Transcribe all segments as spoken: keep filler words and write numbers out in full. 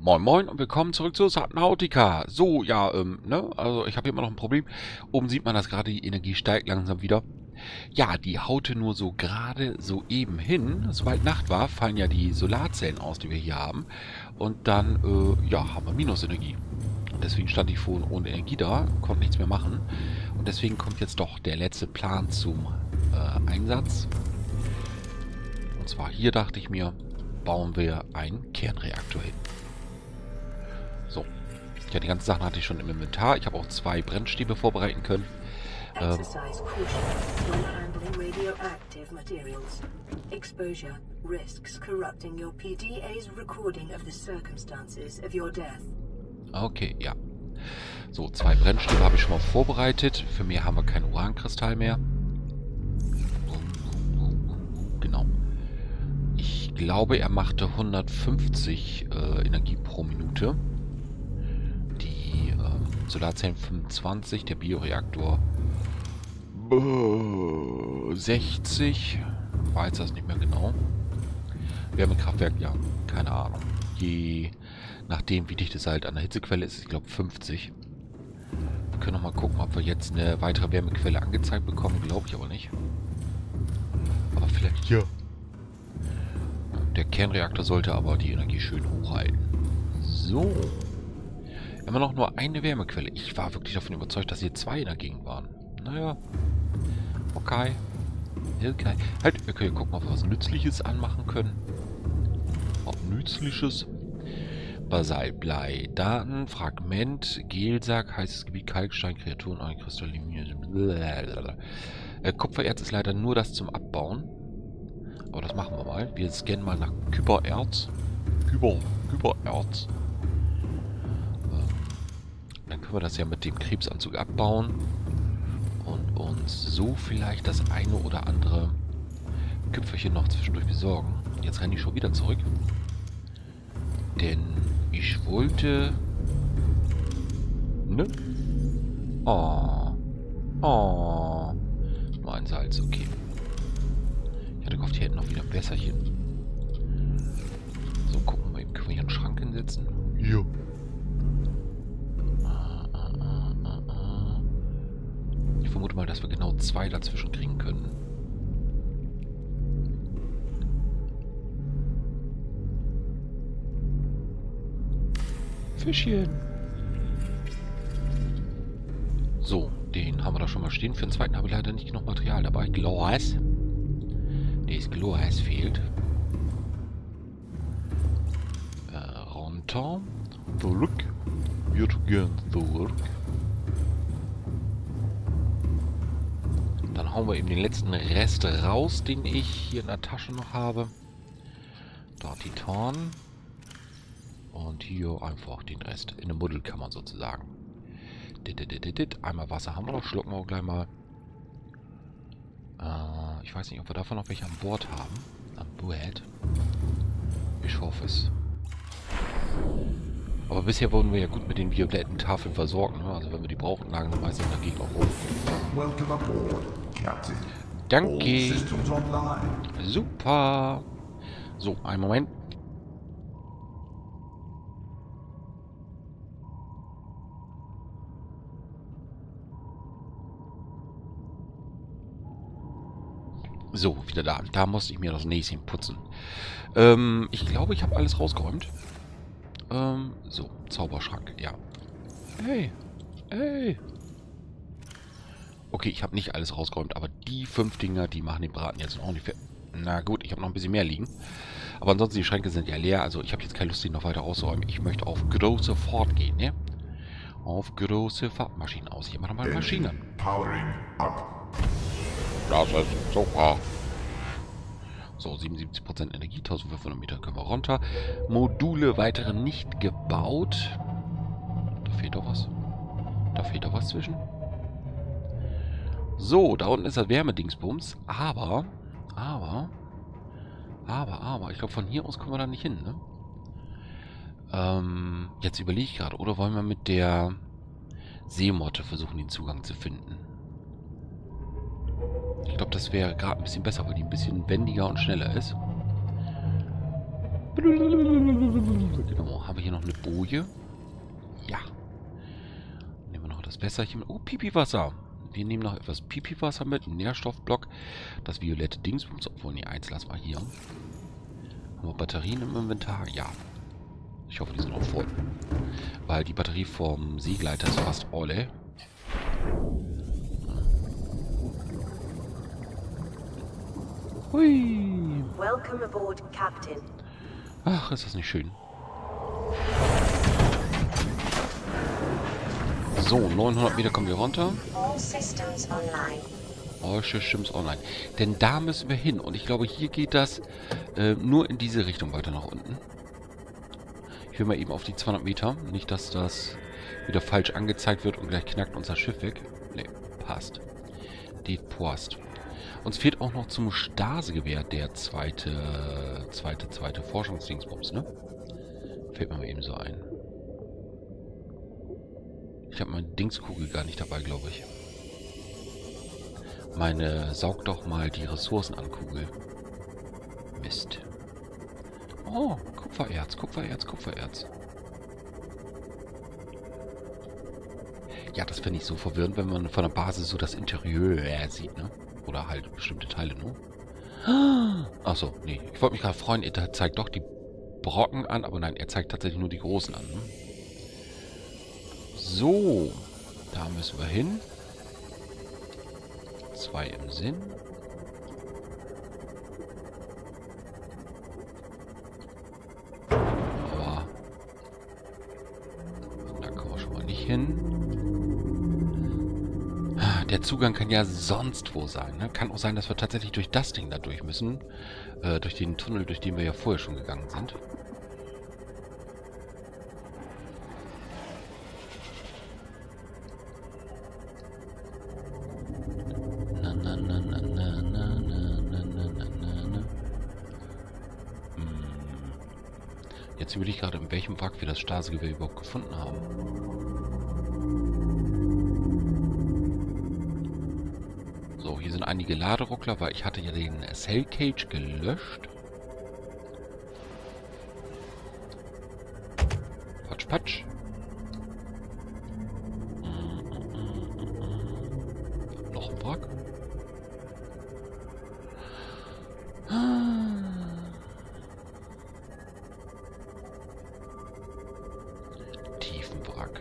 Moin Moin und willkommen zurück zu Subnautica. So, ja, ähm, ne, also ich habe hier immer noch ein Problem. Oben sieht man, dass gerade die Energie steigt langsam wieder. Ja, die haute nur so gerade so eben hin. Sobald Nacht war, fallen ja die Solarzellen aus, die wir hier haben. Und dann, äh, ja, haben wir Minusenergie. Und deswegen stand ich vorhin ohne Energie da, konnte nichts mehr machen. Und deswegen kommt jetzt doch der letzte Plan zum äh, Einsatz. Und zwar hier dachte ich mir, bauen wir einen Kernreaktor hin. So. Ja, die ganzen Sachen hatte ich schon im Inventar. Ich habe auch zwei Brennstäbe vorbereiten können. Ähm, okay, ja. So, zwei Brennstäbe habe ich schon mal vorbereitet. Für mehr haben wir keinen Urankristall mehr. Genau. Ich glaube, er machte hundertfünfzig äh, Energie pro Minute. Die ähm, Solarzellen fünfundzwanzig, der Bioreaktor äh, sechzig. Weiß das nicht mehr genau. Wärmekraftwerk, ja, keine Ahnung. Je nachdem, wie dicht es halt an der Hitzequelle ist, ich glaube fünfzig. Wir können noch mal gucken, ob wir jetzt eine weitere Wärmequelle angezeigt bekommen. Glaube ich aber nicht. Aber vielleicht hier. Der Kernreaktor sollte aber die Energie schön hochhalten. So. Immer noch nur eine Wärmequelle. Ich war wirklich davon überzeugt, dass hier zwei in der Gegend waren. Naja. Okay. Okay. Halt, wir können hier gucken, ob wir was Nützliches anmachen können. Ob Nützliches. Basaltblei. Daten, Fragment, Gelsack, heißes Gebiet, Kalkstein, Kreaturen, Kristallinen. Äh, Kupfererz ist leider nur das zum Abbauen. Aber das machen wir mal. Wir scannen mal nach Kybererz. Kyber, Kybererz. Ähm, dann können wir das ja mit dem Krebsanzug abbauen. Und uns so vielleicht das eine oder andere Küpferchen noch zwischendurch besorgen. Jetzt renne ich schon wieder zurück. Denn ich wollte... Ne? Oh. Oh. Nur ein Salz, okay. Ich hatte gehofft, hier hätten noch wieder ein Wässerchen. So, gucken wir mal eben. Können wir hier einen Schrank hinsetzen? Ja. Ich vermute mal, dass wir genau zwei dazwischen kriegen können. Fischchen. So, den haben wir da schon mal stehen. Für den zweiten habe ich leider nicht genug Material dabei. Glas. Das Glas fehlt. Äh, runter. Zurück. Wir gehen zurück. Dann hauen wir eben den letzten Rest raus, den ich hier in der Tasche noch habe. Da Titan. Und hier einfach den Rest in der Muddelkammer sozusagen. Einmal Wasser haben wir noch, schlucken wir auch gleich mal. Äh, ich weiß nicht, ob wir davon noch welche an Bord haben. An Bord. Ich hoffe es. Aber bisher wurden wir ja gut mit den violetten Tafeln versorgt. Ne? Also wenn wir die brauchen, lagen sie meistens dagegen auch rum. Danke. Super. So, einen Moment. So, wieder da. Da musste ich mir das Näschen putzen. Ähm, ich glaube, ich habe alles rausgeräumt. Ähm, so, Zauberschrank, ja. Hey, hey. Okay, ich habe nicht alles rausgeräumt, aber die fünf Dinger, die machen den Braten jetzt noch nicht fertig. Na gut, ich habe noch ein bisschen mehr liegen. Aber ansonsten, die Schränke sind ja leer, also ich habe jetzt keine Lust, die noch weiter auszuräumen. Ich möchte auf große Fahrt gehen, ne? Auf große Fahrtmaschinen aus. Hier machen wir mal Maschinen. Powering up. Das ist super. So, siebenundsiebzig Prozent Energie, eintausendfünfhundert Meter können wir runter. Module weitere nicht gebaut. Da fehlt doch was. Da fehlt doch was zwischen. So, da unten ist das Wärmedingsbums. Aber, aber, aber, aber, ich glaube, von hier aus kommen wir da nicht hin, ne? Ähm, jetzt überlege ich gerade. Oder wollen wir mit der Seemotte versuchen, den Zugang zu finden? Ich glaube, das wäre gerade ein bisschen besser, weil die ein bisschen wendiger und schneller ist. Genau, haben wir hier noch eine Küche. Ja. Nehmen wir noch das Wässerchen. Oh, Pipi-Wasser. Wir nehmen noch etwas Pipi-Wasser mit. Einen Nährstoffblock. Das violette Dingsbums. Obwohl, nee, eins lassen wir hier. Haben wir Batterien im Inventar? Ja. Ich hoffe, die sind auch voll. Weil die Batterie vom Seegleiter ist fast alle. Hui. Welcome aboard, Captain. Ach, ist das nicht schön. So, neunhundert Meter kommen wir runter. All systems online. All systems online. Denn da müssen wir hin. Und ich glaube, hier geht das äh, nur in diese Richtung weiter nach unten. Ich will mal eben auf die zweihundert Meter. Nicht, dass das wieder falsch angezeigt wird und gleich knackt unser Schiff weg. Ne, passt. Die passt. Uns fehlt auch noch zum Stase-Gewehr der zweite, zweite, zweite Forschungsdingsbums, ne? Fällt mir mal eben so ein. Ich habe meine Dingskugel gar nicht dabei, glaube ich. Meine Saug doch mal die Ressourcen an Kugel. Mist. Oh, Kupfererz, Kupfererz, Kupfererz. Ja, das finde ich so verwirrend, wenn man von der Basis so das Interieur sieht, ne? Oder halt bestimmte Teile nur. Achso, nee. Ich wollte mich gerade freuen, er zeigt doch die Brocken an, aber nein, er zeigt tatsächlich nur die großen an. Ne? So, da müssen wir hin. Zwei im Sinn. Aber da kommen wir schon mal nicht hin. Der Zugang kann ja sonst wo sein. Ne? Kann auch sein, dass wir tatsächlich durch das Ding da durch müssen. Äh, durch den Tunnel, durch den wir ja vorher schon gegangen sind. Na, na, na, na, na, na, na, na, na, na, na. Hm. Jetzt überlege ich gerade, in welchem Wrack wir das Stase-Gewehr überhaupt gefunden haben. So, hier sind einige Laderuckler, weil ich hatte ja den Cell Cage gelöscht. Patsch, patsch. Noch ein Wrack. Tiefenwrack.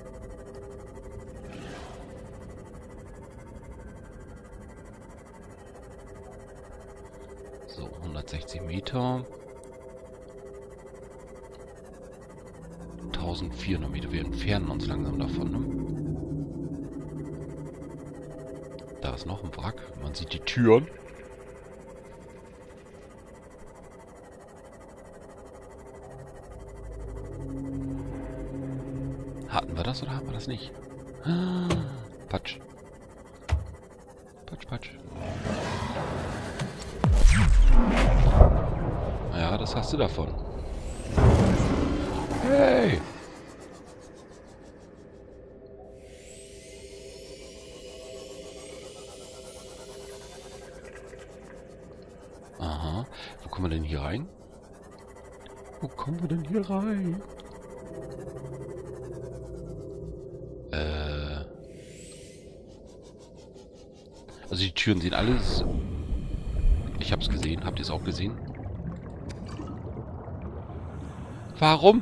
So, hundertsechzig Meter. eintausendvierhundert Meter. Wir entfernen uns langsam davon, ne? Da ist noch ein Wrack. Man sieht die Türen. Hatten wir das oder haben wir das nicht? Patsch. Patsch, patsch. Ja, das hast du davon. Hey! Aha. Wo kommen wir denn hier rein? Wo kommen wir denn hier rein? Äh. Also die Türen sehen alles... Ich hab's gesehen. Habt ihr es auch gesehen? Warum?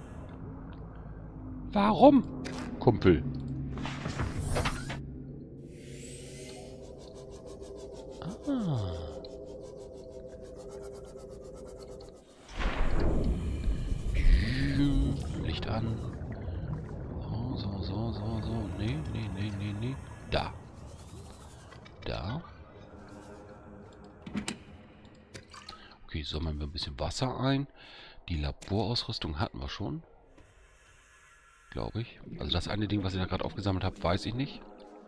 Warum? Kumpel. Ah. Licht an. So, so, so, so, so. Nee, nee, nee, nee, nee. Da. Da. Okay, sammeln wir ein bisschen Wasser ein. Die Laborausrüstung hatten wir schon. Glaube ich. Also das eine Ding, was ich da gerade aufgesammelt habe, weiß ich nicht.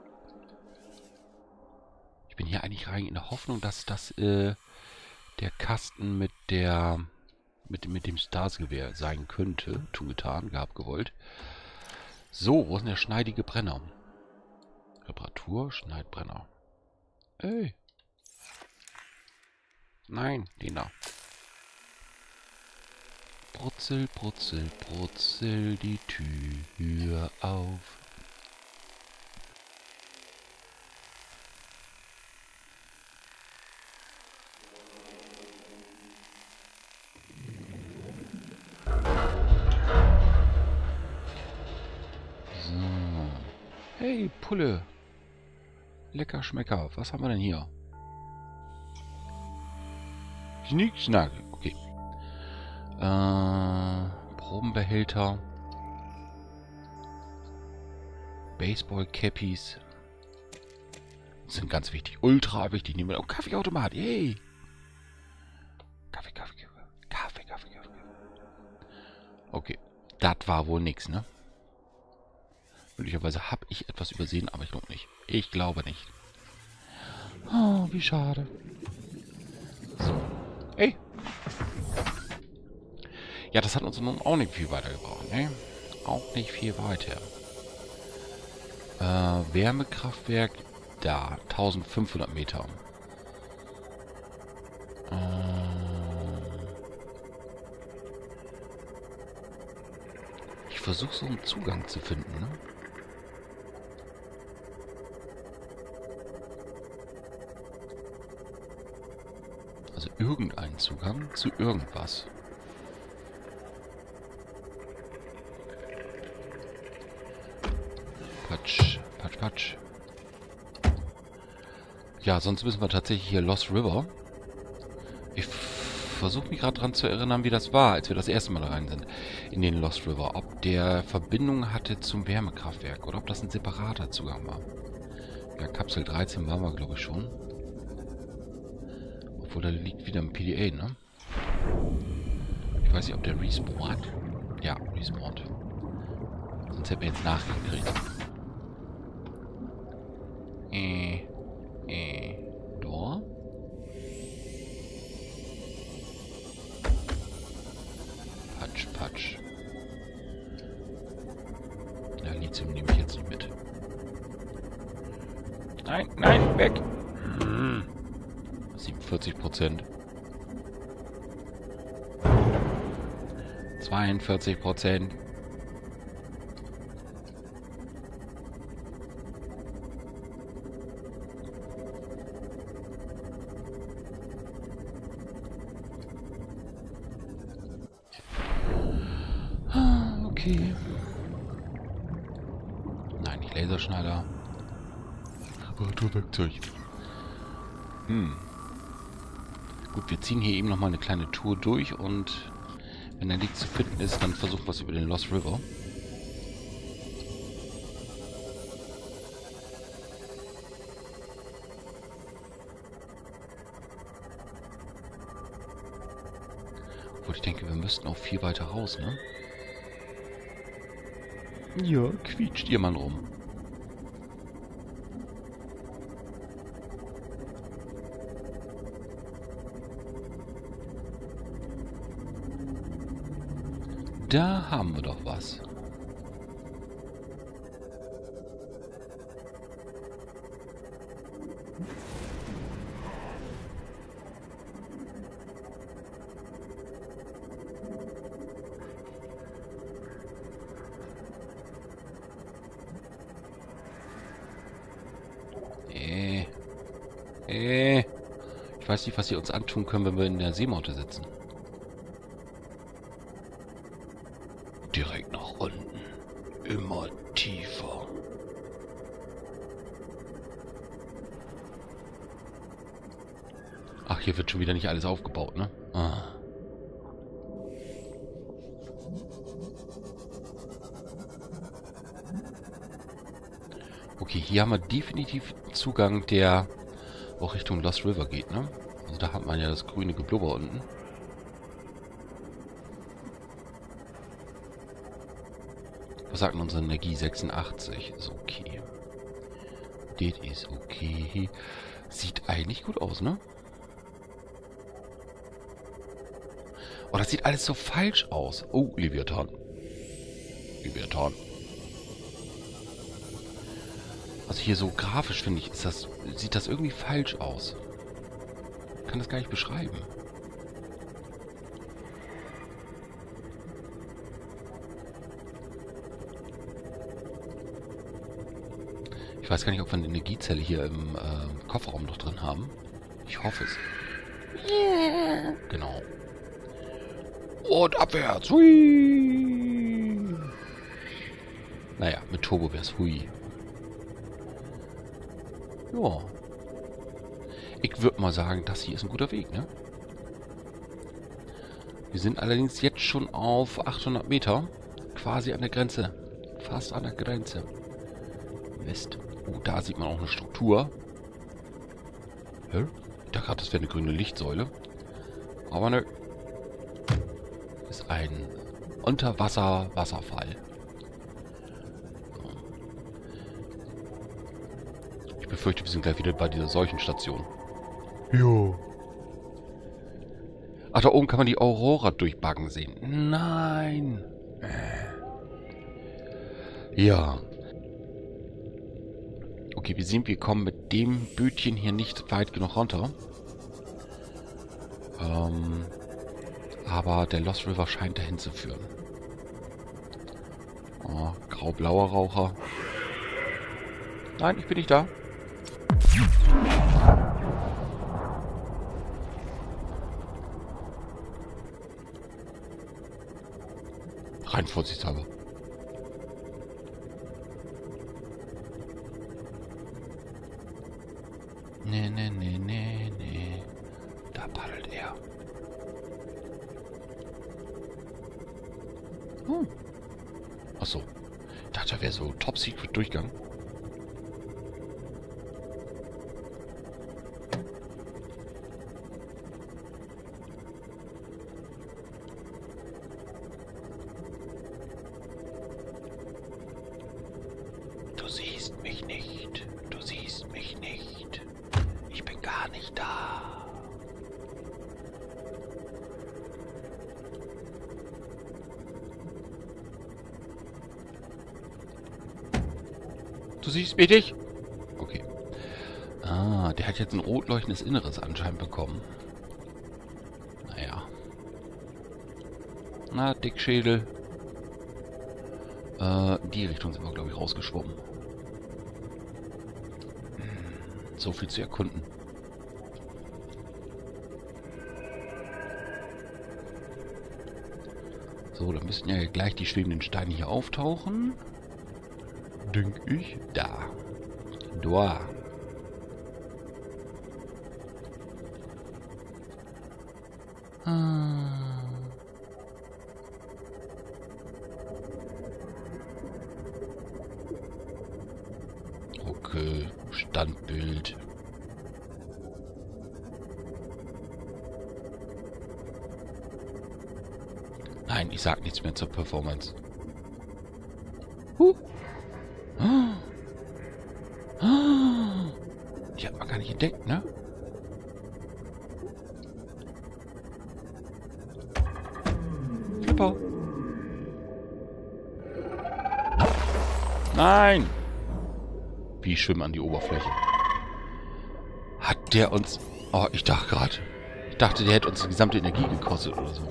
Ich bin hier eigentlich rein in der Hoffnung, dass das äh, der Kasten mit der mit, mit dem Stase-Gewehr sein könnte. Tun getan, gehabt, gewollt. So, wo ist denn der schneidige Brenner? Reparatur, Schneidbrenner. Ey. Nein, den da. Brutzel, brutzel, brutzel die Tür auf. So. Hey, Pulle. Lecker Schmecker. Was haben wir denn hier? Schnick, schnack. Okay. Äh, Probenbehälter. Baseball-Cappies. Sind ganz wichtig. Ultra wichtig. Nehmen wir auch Kaffeeautomat. Yay! Kaffee, Kaffee, Kaffee, Kaffee, Kaffee, Kaffee. Okay. Das war wohl nix, ne? Möglicherweise habe ich etwas übersehen, aber ich glaube nicht. Ich glaube nicht. Oh, wie schade. So. Ey. Ja, das hat uns nun auch nicht viel weitergebracht, ne? Auch nicht viel weiter. Äh, Wärmekraftwerk, da, eintausendfünfhundert Meter. Äh, ich versuche so einen Zugang zu finden, ne? Also irgendeinen Zugang zu irgendwas. Patsch, patsch, patsch. Ja, sonst müssen wir tatsächlich hier Lost River. Ich versuche mich gerade dran zu erinnern, wie das war, als wir das erste Mal da rein sind. In den Lost River. Ob der Verbindung hatte zum Wärmekraftwerk oder ob das ein separater Zugang war. Ja, Kapsel dreizehn waren wir, glaube ich, schon. Obwohl, da liegt wieder ein P D A, ne? Ich weiß nicht, ob der respawnt. Ja, respawnt. Sonst hätten wir jetzt nachgekriegt. Äh, äh, da. Patsch, patsch. Ja, Lithium nehme ich jetzt nicht mit. Nein, nein, weg! Hm. siebenundvierzig Prozent. zweiundvierzig Prozent. Okay. Nein, nicht Laserschneider. Reparaturwerkzeug. Hm. Gut, wir ziehen hier eben nochmal eine kleine Tour durch und wenn da nichts zu finden ist, dann versuchen wir es über den Lost River. Obwohl ich denke, wir müssten auch viel weiter raus, ne? Ja, quietscht ihr Mann rum. Da haben wir doch was. Äh. Äh. Ich weiß nicht, was sie uns antun können, wenn wir in der Seemaute sitzen. Direkt nach unten. Immer tiefer. Ach, hier wird schon wieder nicht alles aufgebaut, ne? Ah. Okay, hier haben wir definitiv Zugang, der auch Richtung Lost River geht, ne? Also da hat man ja das grüne Geblubber unten. Was sagt denn unsere Energie? sechsundachtzig. Ist okay. Das ist okay. Sieht eigentlich gut aus, ne? Oh, das sieht alles so falsch aus. Oh, Leviathan. Leviathan. Also hier so grafisch, finde ich, ist das, sieht das irgendwie falsch aus. Ich kann das gar nicht beschreiben. Ich weiß gar nicht, ob wir eine Energiezelle hier im äh, Kofferraum noch drin haben. Ich hoffe es. Yeah. Genau. Und abwärts. Hui. Naja, mit Turbo wäre es hui. Ja. Ich würde mal sagen, das hier ist ein guter Weg, ne? Wir sind allerdings jetzt schon auf achthundert Meter. Quasi an der Grenze. Fast an der Grenze. Mist. Oh, da sieht man auch eine Struktur. Hä? Ich dachte gerade, das wäre eine grüne Lichtsäule. Aber ne. Ist ein Unterwasser-Wasserfall. Ich befürchte, wir sind gleich wieder bei dieser Seuchenstation. Jo. Ach, da oben kann man die Aurora durchbaggen sehen. Nein. Ja. Okay, wir sehen, wir kommen mit dem Bötchen hier nicht weit genug runter. Ähm, aber der Lost River scheint dahin zu führen. Oh, grau-blauer Raucher. Nein, ich bin nicht da. Rein vorsichtshalber. Nee, nee, nee, nee, nee. Da paddelt er. Hm. Achso. Ich dachte, da wäre so Top-Secret-Durchgang. Du siehst mich nicht. Du siehst mich nicht. Ich bin gar nicht da. Du siehst mich nicht? Okay. Ah, der hat jetzt ein rot leuchtendes Inneres anscheinend bekommen. Naja. Na, Dickschädel. Äh, in die Richtung sind wir, glaube ich, rausgeschwommen. Hm, so viel zu erkunden. So, dann müssten ja gleich die schwebenden Steine hier auftauchen. Denk ich. Da. Da. Ah. Okay, Standbild. Nein, ich sag nichts mehr zur Performance. Huh. Ah. Ah. Ich hab mal gar nicht entdeckt, ne? Flipper. Nein! Wie schwimmen an die Oberfläche. Hat der uns... Oh, ich dachte gerade... Ich dachte, der hätte uns die gesamte Energie gekostet oder so.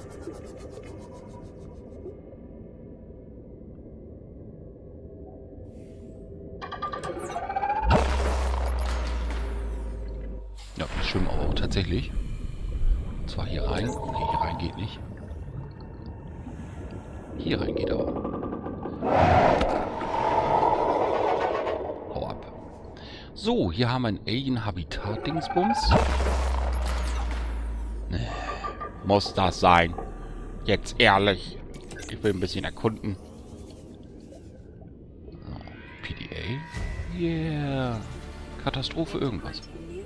Ja, wir schwimmen aber auch tatsächlich. Und zwar hier rein. Nee, hier rein geht nicht. Hier rein geht aber. Hau ab. So, hier haben wir ein Alien-Habitat-Dingsbums. Nee. Muss das sein? Jetzt ehrlich. Ich will ein bisschen erkunden. Oh, P D A? Yeah. Katastrophe irgendwas.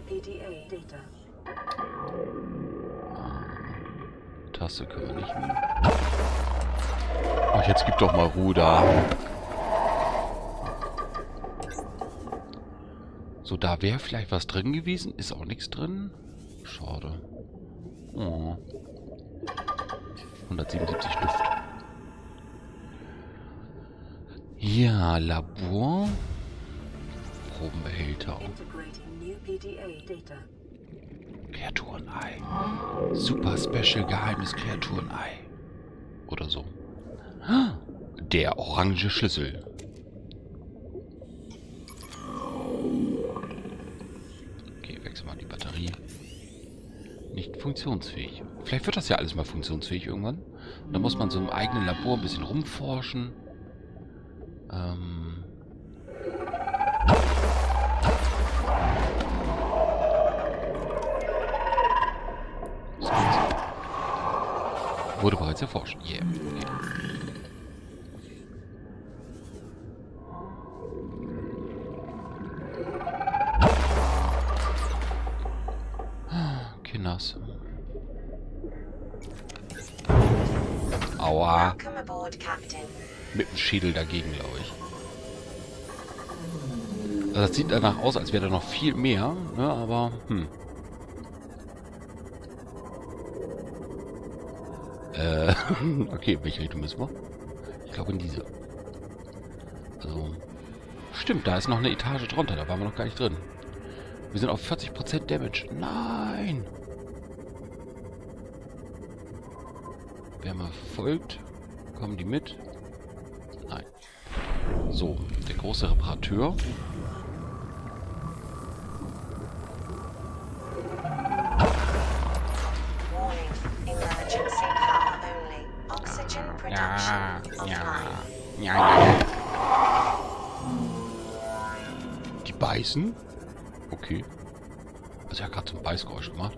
Taste können wir nicht mehr. Ach, jetzt gib doch mal Ruhe da. So, da wäre vielleicht was drin gewesen. Ist auch nichts drin. Schade. Oh. hundertsiebenundsiebzig Luft. Ja, Labor. Probenbehälter. Kreaturenei. Super Special geheimes Kreaturenei. Oder so. Der orange Schlüssel. funktionsfähig. Vielleicht wird das ja alles mal funktionsfähig irgendwann. Da muss man so im eigenen Labor ein bisschen rumforschen. Ähm... Was gibt's? Wurde bereits erforscht. Yeah. Okay. Kinders. Aua. Welcome aboard, Captain. Mit dem Schädel dagegen, glaube ich. Also das sieht danach aus, als wäre da noch viel mehr, ne, aber, hm. Äh, okay, in welche Richtung müssen wir? Ich glaube in diese. Also, stimmt, da ist noch eine Etage drunter, da waren wir noch gar nicht drin. Wir sind auf vierzig Prozent Damage. Nein! Wer mal folgt, kommen die mit? Nein. So, der große Reparateur. Warning. Emergency power only. Oxygen production offline. Ja, ja. Die beißen? Okay. Also er hat gerade so ein Beißgeräusch gemacht.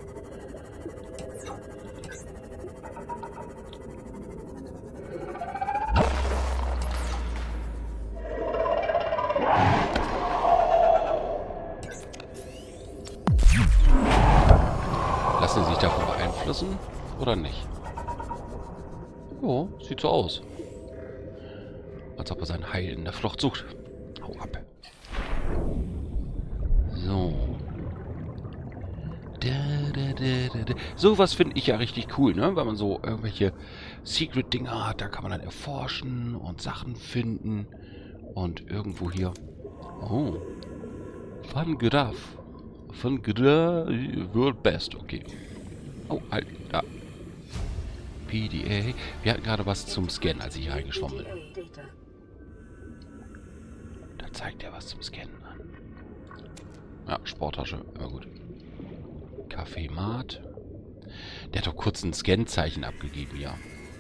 Lassen Sie sich davon beeinflussen oder nicht? Jo, sieht so aus. Als ob er sein Heil in der Flucht sucht. Hau ab. So. Da, da, da, da, da. Sowas finde ich ja richtig cool, ne? Wenn man so irgendwelche Secret-Dinger hat, da kann man dann erforschen und Sachen finden. Und irgendwo hier... Oh. Van Graf. Van Graf World Best. Okay. Oh, halt. Da. P D A. Wir hatten gerade was zum Scannen, als ich hier reingeschwommen bin. Da zeigt er was zum Scannen an. Ja, Sporttasche. Immer gut. Kaffee Mat. Der hat doch kurz ein Scan-Zeichen abgegeben, ja.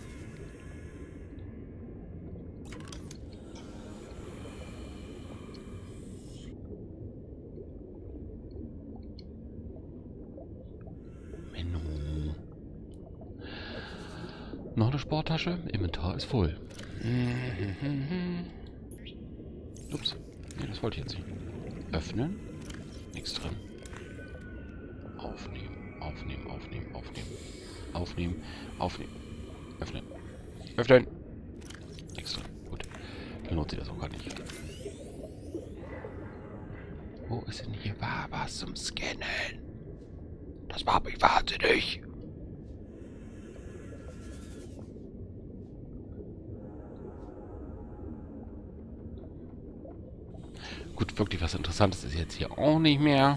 Menü. Noch eine Sporttasche. Inventar ist voll. Ups. Nee, das wollte ich jetzt nicht. Öffnen. Nichts drin. Aufnehmen, aufnehmen, aufnehmen, aufnehmen. Aufnehmen, aufnehmen. Öffnen. Öffnen. Nichts drin. Gut. Dann lohnt sich das auch gar nicht. Wo ist denn hier war was zum Scannen? Das macht mich wahnsinnig. Gut, wirklich was Interessantes ist jetzt hier auch nicht mehr.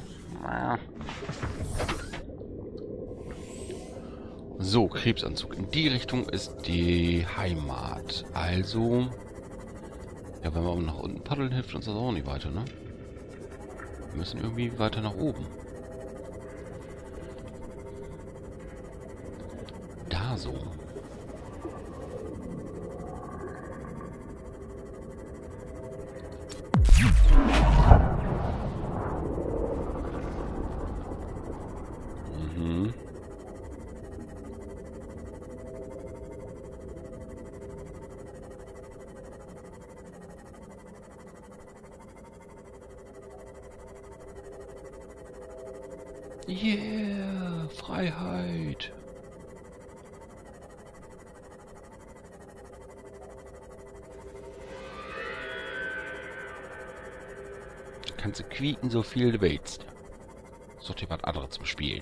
So, Krebsanzug. In die Richtung ist die Heimat. Also... Ja, wenn wir nach unten paddeln, hilft uns das auch nicht weiter, ne? Wir müssen irgendwie weiter nach oben. Da so. Mhm. Yeah, Freiheit. Kannst du quieken, so viel du willst. Such dir was anderes zum Spielen.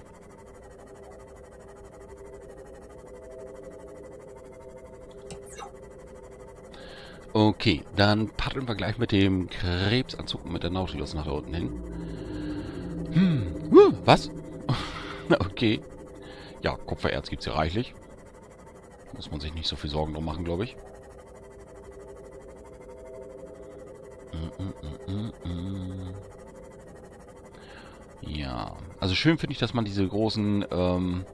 Okay, dann paddeln wir gleich mit dem Krebsanzug und mit der Nautilus nach da unten hin. Hm, uh, was? Okay. Ja, Kupfererz gibt es ja reichlich. Muss man sich nicht so viel Sorgen drum machen, glaube ich. Mm, mm, mm, mm. Ja, also schön finde ich, dass man diese großen ähm,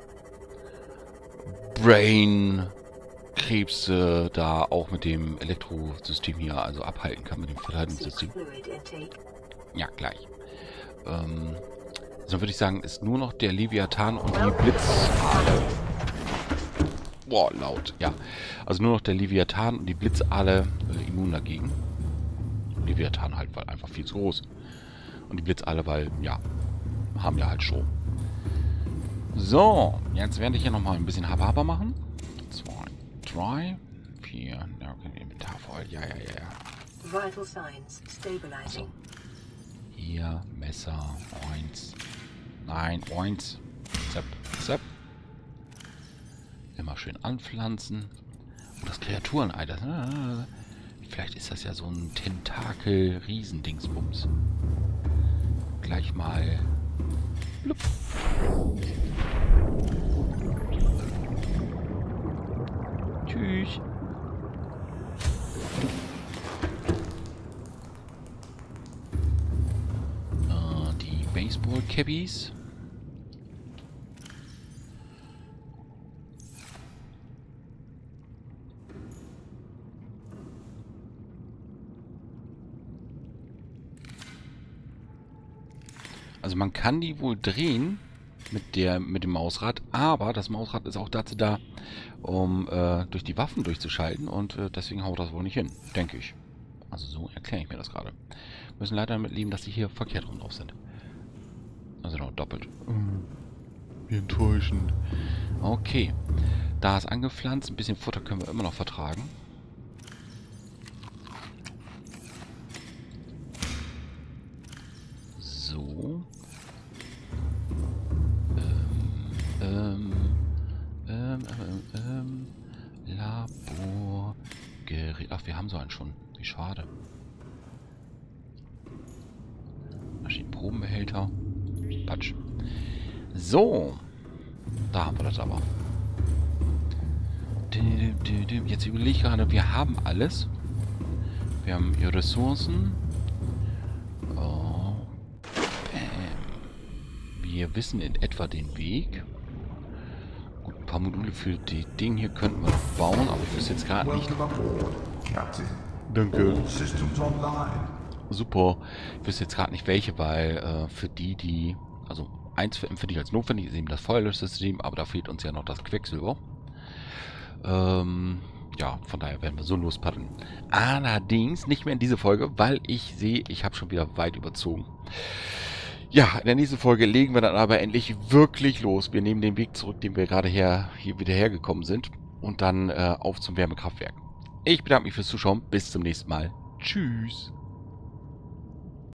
Brain-Krebse da auch mit dem Elektrosystem hier also abhalten kann, mit dem Verteidigungssystem. Ja, gleich. Ähm, so würde ich sagen, ist nur noch der Leviathan und die Blitzaale. Boah, laut, ja. Also nur noch der Leviathan und die Blitzaale äh, immun dagegen. Leviathan halt, weil einfach viel zu groß. Und die Blitzaale, weil, ja, haben ja halt Strom. So, jetzt werde ich hier nochmal ein bisschen Haber machen. Zwei, drei, vier, ja, okay, Inventar voll, ja, ja, ja, ja. Vital signs stabilizing. So. Hier, Messer, eins. Nein, eins. Zap, zap. Immer schön anpflanzen. Und das Kreaturenei, das, äh, vielleicht ist das ja so ein Tentakel-Riesendingsbums. Gleich mal. Blub. Tschüss. Äh, die Baseball-Cabbies. Also man kann die wohl drehen mit der mit dem Mausrad, aber das Mausrad ist auch dazu da, um äh, durch die Waffen durchzuschalten und äh, deswegen haut das wohl nicht hin, denke ich. Also so erkläre ich mir das gerade. Wir müssen leider damit leben, dass die hier verkehrt rum drauf sind. Also noch doppelt. Wie enttäuschend. Okay. Da ist angepflanzt, ein bisschen Futter können wir immer noch vertragen. So. Ähm, ähm, ähm, ähm, Laborgerät. Ach, wir haben so einen schon. Wie schade. Maschinenprobenbehälter. Patsch. So. Da haben wir das aber. Jetzt überlege ich gerade, wir haben alles. Wir haben hier Ressourcen. Oh. Wir wissen in etwa den Weg. Gut, ein paar Module für die Ding hier könnten wir bauen, aber ich wüsste jetzt gerade nicht. Danke. Super. Ich wüsste jetzt gerade nicht welche, weil äh, für die, die... Also eins empfinde ich als notwendig, ist eben das Feuerlöschsystem, aber da fehlt uns ja noch das Quecksilber. Ähm... Ja, von daher werden wir so lospaddeln. Allerdings nicht mehr in diese Folge, weil ich sehe, ich habe schon wieder weit überzogen. Ja, in der nächsten Folge legen wir dann aber endlich wirklich los. Wir nehmen den Weg zurück, den wir gerade her, hier wieder hergekommen sind. Und dann äh, auf zum Wärmekraftwerk. Ich bedanke mich fürs Zuschauen. Bis zum nächsten Mal. Tschüss.